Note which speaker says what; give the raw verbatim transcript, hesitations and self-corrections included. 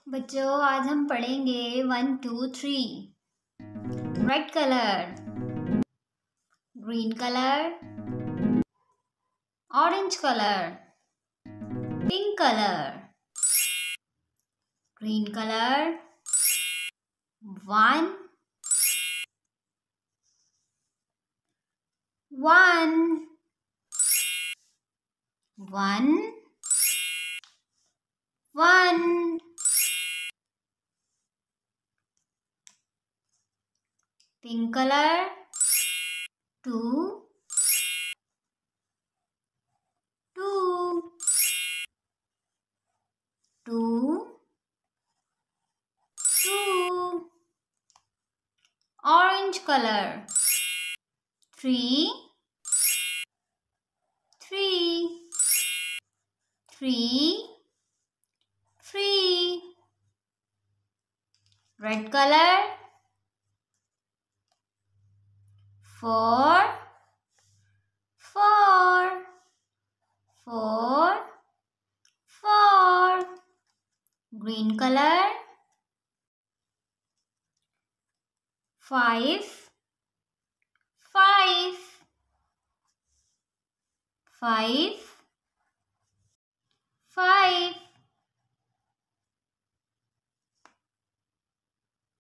Speaker 1: बच्चों आज हम पढ़ेंगे one two three. Red colour, green colour, orange colour, pink colour, green colour, one one one one pink colour, two two two two orange colour, three three three three red colour, four, four, four, four, green color, five, five, five, five.